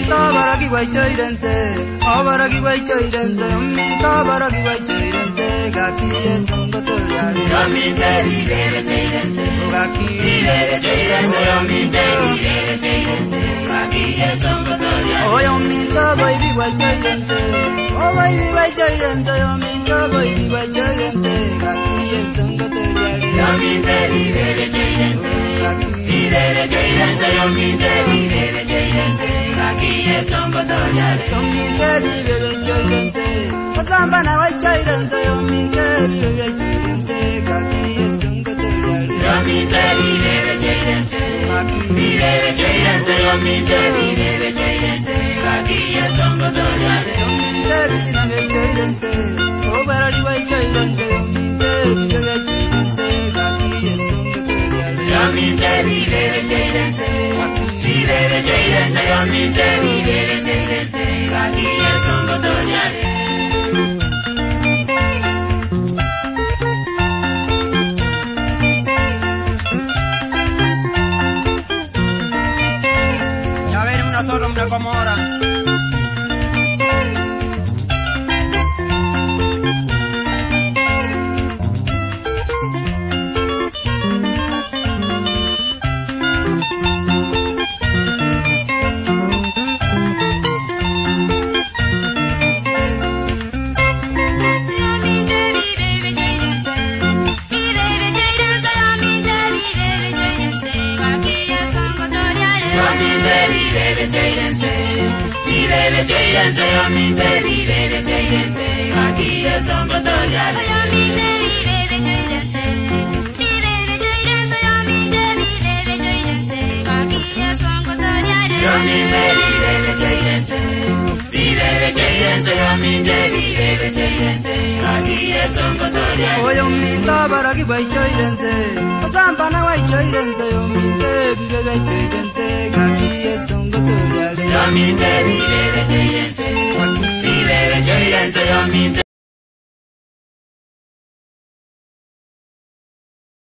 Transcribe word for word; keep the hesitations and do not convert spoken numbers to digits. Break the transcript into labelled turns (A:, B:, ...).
A: minta baraki wai chairense, abaraki wai chairense, minta baraki wai chairense, gaki esongo toyari. Yaminte vivere chairense, gaki vivere chairense, yaminte vivere chairense, gaki esongo toyari. Oh yaminta baby wai chairense, oh baby wai chairense, yaminta baby wai chairense, gaki esongo toyari. Yaminte vivere chairense, gaki vivere chairense, yaminte vivere chairense, gaki esongo toyari. Yaminte vivere chairense, pasamba na wai chairense, yaminte vivere chairense, gaki esongo toyari. Yaminte vivere chairense, gaki vivere chairense, yaminte vivere chairense, gaki esongo toyari. Yaminte vivere chairense, oh baraki wai chairense, yaminte vivere chairense, gaki esongo toyari. Yaminte vivere chairense, vivere chairense, yaminte vivere chairense, gaki esongo toyari. Ya ven una sola hombre como ahora. Vivere chairense, yaminte vivere chairense, gaki esongo toyari. Yaminte vivere chairense, vivere chairense, yaminte vivere chairense, gaki esongo toyari. Yaminte vivere chairense, vivere chairense, yaminte vivere chairense, gaki esongo toyari. Oh yaminta baraki wai chairense, pasamba na wai chairense, yaminte vivere chairense, gaki esongo toyari. Yaminte vivere chairense, vivere chairense, yaminte